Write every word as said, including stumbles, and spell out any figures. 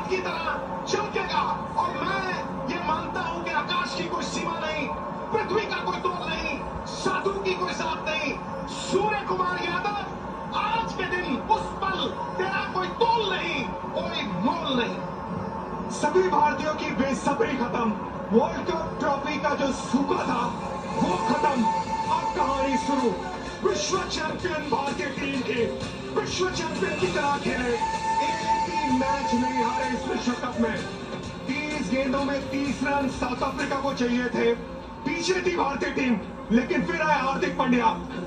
रेत की तरह चमकेगा। और मैं ये मानता हूं कि आकाश की कोई सीमा नहीं, पृथ्वी का कोई तोल नहीं, साधु की कोई जात नहीं। सूर्य कुमार यादव, आज के दिन उस पल तेरा कोई तोल नहीं, कोई मोल नहीं। सभी भारतीयों की बेसब्री खत्म। वर्ल्ड कप ट्रॉफी का जो सूखा था वो खत्म। अब कहानी शुरू। विश्व चैंपियन भारतीय टीम की विश्व चैंपियन की तरह खेले, एक भी मैच नहीं हारे इस विश्व कप में। तीस गेंदों में तीस रन साउथ अफ्रीका को चाहिए थे। पीछे थी भारतीय टीम, लेकिन फिर आए हार्दिक पांड्या।